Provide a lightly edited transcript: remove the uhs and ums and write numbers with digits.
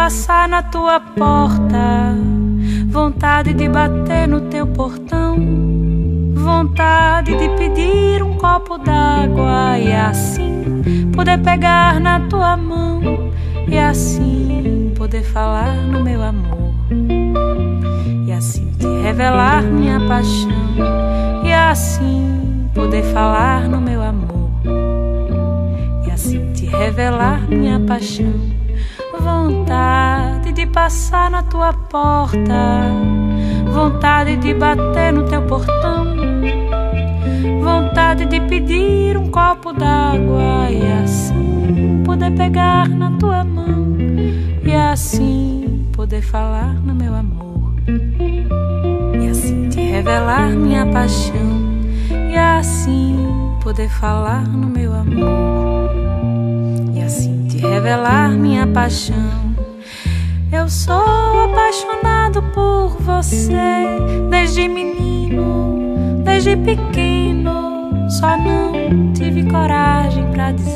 passar na tua porta, vontade de bater no teu portão, vontade de pedir um copo d'água e assim poder pegar na tua mão e assim poder falar no meu amor e assim te revelar minha paixão e assim poder falar no meu amor e assim te revelar minha paixão. Vontade de passar na tua porta, vontade de bater no teu portão, vontade de pedir um copo d'água e assim poder pegar na tua mão e assim poder falar no meu amor e assim te revelar minha paixão e assim poder falar no meu amor e assim te revelar minha paixão. Eu sou apaixonado por você desde menino, desde pequeno, só não tive coragem pra dizer